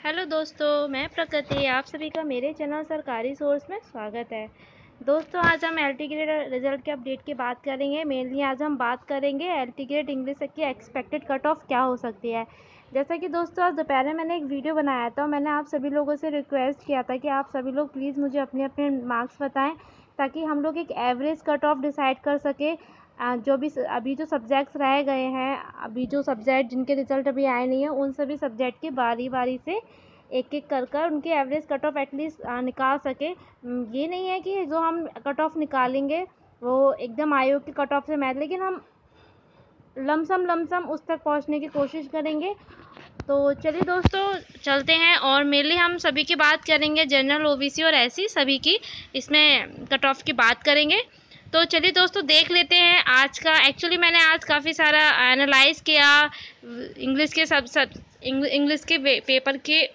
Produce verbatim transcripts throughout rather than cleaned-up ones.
Hello दोस्तों, मैं प्रकृति। आप सभी का मेरे चैनल सरकारी सोर्स में स्वागत है। दोस्तों, आज हम एल टी ग्रेड रिजल्ट के अपडेट की बात करेंगे। मेनली आज हम बात करेंगे एल टी ग्रेड इंग्लिश की एक्सपेक्टेड कट ऑफ क्या हो सकती है। जैसा कि दोस्तों, आज दोपहर में मैंने एक वीडियो बनाया था। मैंने आप सभी लोगों से रिक्वेस्ट किया था कि आप सभी लोग प्लीज़ मुझे अपने अपने मार्क्स बताएँ, ताकि हम लोग एक एवरेज कट ऑफ डिसाइड कर सके। जो भी अभी जो सब्जेक्ट्स रह गए हैं, अभी जो सब्जेक्ट जिनके रिज़ल्ट अभी आए नहीं हैं, उन सभी सब्जेक्ट की बारी बारी से एक एक कर कर उनके एवरेज कट ऑफ एटलीस्ट निकाल सके। ये नहीं है कि जो हम कट ऑफ निकालेंगे वो एकदम आयोग की कट ऑफ से मैच, लेकिन हम लमसम लमसम उस तक पहुंचने की कोशिश करेंगे। तो चलिए दोस्तों, चलते हैं और मेनली हम सभी की बात करेंगे, जनरल, ओबीसी और एससी सभी की इसमें कट ऑफ की बात करेंगे। तो चलिए दोस्तों, देख लेते हैं आज का। एक्चुअली मैंने आज काफ़ी सारा एनालाइज किया इंग्लिश के सब सब इंग्लिश के पेपर के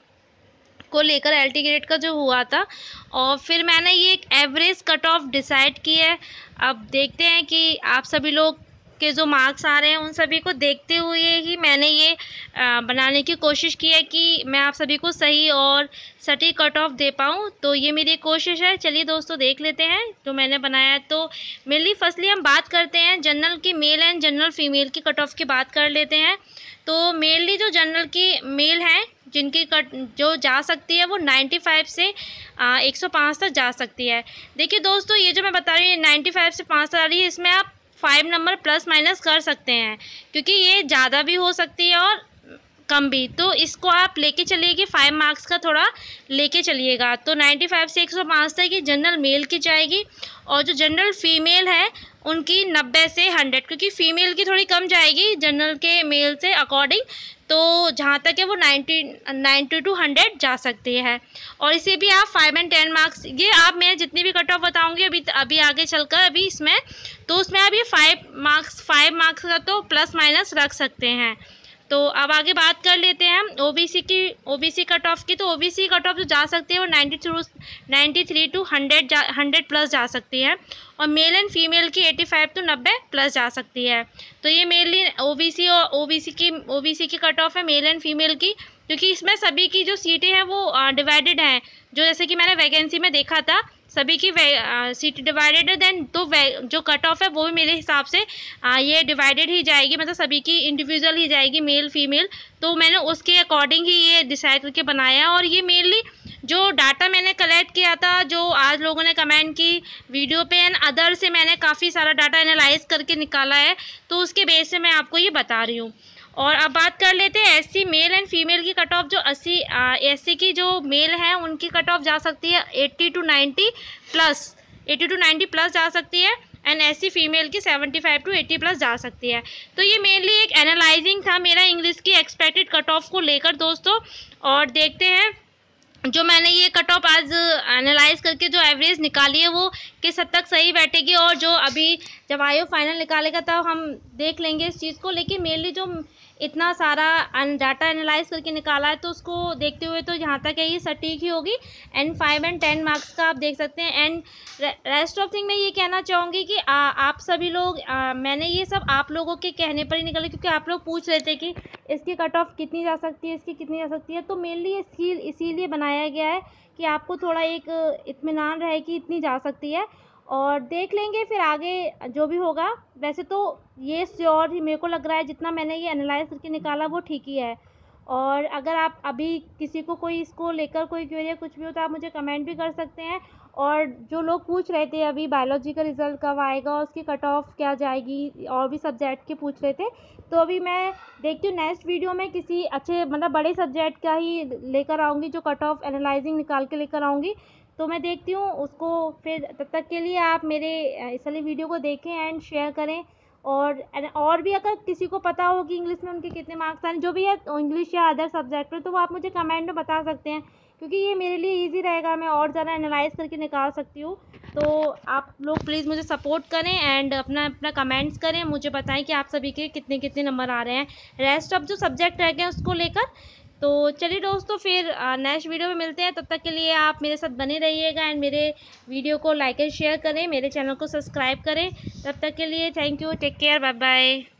को लेकर, एल टी ग्रेड का जो हुआ था, और फिर मैंने ये एक एवरेज कट ऑफ डिसाइड की है। अब देखते हैं कि आप सभी लोग के जो मार्क्स आ रहे हैं उन सभी को देखते हुए ही मैंने ये आ, बनाने की कोशिश की है कि मैं आप सभी को सही और सटीक कट ऑफ दे पाऊँ। तो ये मेरी कोशिश है। चलिए दोस्तों, देख लेते हैं जो मैंने बनाया है। तो मेनली फर्स्टली हम बात करते हैं जनरल की मेल एंड जनरल फीमेल की कट ऑफ की बात कर लेते हैं। तो मेनली जो जनरल की मेल हैं जिनकी कट जो जा सकती है वो पचानवे से एक सौ पाँच तक जा सकती है। देखिए दोस्तों, ये जो मैं बता रही हूँ पचानवे से पाँच आ रही है, इसमें आप फाइव नंबर प्लस माइनस कर सकते हैं, क्योंकि ये ज़्यादा भी हो सकती है और कम भी। तो इसको आप लेके चलिए कि फाइव मार्क्स का थोड़ा लेके चलिएगा। तो पचानवे से एक सौ पाँच तक की जनरल मेल की जाएगी, और जो जनरल फीमेल है उनकी नब्बे से हंड्रेड, क्योंकि फीमेल की थोड़ी कम जाएगी जनरल के मेल से अकॉर्डिंग। तो जहाँ तक है वो नाइन्टी नाइन्टी टू हंड्रेड जा सकती है। और इसे भी आप फाइव एंड टेन मार्क्स, ये आप मैं जितनी भी कट ऑफ बताऊँगी अभी अभी आगे चलकर अभी इसमें, तो उसमें आप ये फाइव मार्क्स फाइव मार्क्स का तो प्लस माइनस रख सकते हैं। तो अब आगे बात कर लेते हैं हम ओबीसी की ओबीसी कट ऑफ की। तो ओबीसी कट ऑफ जो जा सकती है वो ninety through ninety three to hundred जा हंड्रेड प्लस जा सकती है, और मेल एंड फीमेल की एटी फाइव टू नब्बे प्लस जा सकती है। तो ये मेनली ओबीसी और ओबीसी की ओबीसी की कट ऑफ है, मेल एंड फीमेल की, क्योंकि इसमें सभी की जो सीटें हैं वो डिवाइडेड हैं। जो जैसे कि मैंने वैकेंसी में देखा था, सभी की सीट डिवाइडेड है, देन तो जो कट ऑफ है वो भी मेरे हिसाब से आ, ये डिवाइडेड ही जाएगी, मतलब सभी की इंडिविजुअल ही जाएगी, मेल फीमेल। तो मैंने उसके अकॉर्डिंग ही ये डिसाइड करके बनाया। और ये मेनली जो डाटा मैंने कलेक्ट किया था, जो आज लोगों ने कमेंट की वीडियो पे एंड अदर से, मैंने काफ़ी सारा डाटा एनालाइज करके निकाला है, तो उसके बेस से मैं आपको ये बता रही हूँ। और अब बात कर लेते हैं एससी मेल एंड फीमेल की कट ऑफ। जो अस्सी एससी की जो मेल है उनकी कट ऑफ जा सकती है eighty to ninety plus eighty to ninety plus जा सकती है, एंड एससी फीमेल की seventy five to eighty plus जा सकती है। तो ये मेनली एक एनालाइजिंग था मेरा इंग्लिश की एक्सपेक्टेड कट ऑफ को लेकर दोस्तों। और देखते हैं जो मैंने ये कट ऑफ आज एनालाइज करके जो एवरेज निकाली है वो किस हद तक सही बैठेगी, और जो अभी जब आयोग फाइनल निकालेगा तब हम देख लेंगे इस चीज़ को। लेकिन मेनली जो इतना सारा डाटा एनालाइज करके निकाला है, तो उसको देखते हुए तो यहाँ तक है ये सटीक ही होगी। And five and ten marks का आप देख सकते हैं। एंड रेस्ट ऑफ थिंग मैं ये कहना चाहूँगी कि आ, आप सभी लोग आ, मैंने ये सब आप लोगों के कहने पर ही निकाले, क्योंकि आप लोग पूछ रहे थे कि इसकी कट ऑफ कितनी जा सकती है, इसकी कितनी जा सकती है। तो मेनली ये स्किल इसीलिए बनाया गया है कि आपको थोड़ा एक इत्मीनान रहे कि इतनी जा सकती है, और देख लेंगे फिर आगे जो भी होगा। वैसे तो ये श्योर ही मेरे को लग रहा है, जितना मैंने ये एनालाइज करके निकाला वो ठीक ही है। और अगर आप अभी किसी को कोई इसको लेकर कोई क्वेरी कुछ भी हो तो आप मुझे कमेंट भी कर सकते हैं। और जो लोग पूछ रहे थे अभी बायोलॉजी का रिज़ल्ट कब आएगा, उसकी कट ऑफ क्या जाएगी, और भी सब्जेक्ट के पूछ रहे थे, तो अभी मैं देखती हूँ नेक्स्ट वीडियो में किसी अच्छे मतलब बड़े सब्जेक्ट का ही लेकर आऊँगी, जो कट ऑफ एनालाइजिंग निकाल के लेकर आऊँगी। तो मैं देखती हूँ उसको। फिर तब तक के लिए आप मेरे इस वाली वीडियो को देखें एंड शेयर करें। और और भी अगर किसी को पता हो कि इंग्लिश में उनके कितने मार्क्स आए जो भी है इंग्लिश या अदर सब्जेक्ट में, तो वो आप मुझे कमेंट में बता सकते हैं, क्योंकि ये मेरे लिए इजी रहेगा, मैं और ज़्यादा एनालाइज करके निकाल सकती हूँ। तो आप लोग प्लीज़ मुझे सपोर्ट करें एंड अपना अपना कमेंट्स करें, मुझे बताएं कि आप सभी के कितने कितने नंबर आ रहे हैं रेस्ट ऑफ जो सब्जेक्ट रह गए हैं उसको लेकर। तो चलिए दोस्तों, फिर नेक्स्ट वीडियो में मिलते हैं। तब तक के लिए आप मेरे साथ बने रहिएगा एंड मेरे वीडियो को लाइक एंड शेयर करें, मेरे चैनल को सब्सक्राइब करें। तब तक के लिए thank you, take care, bye bye.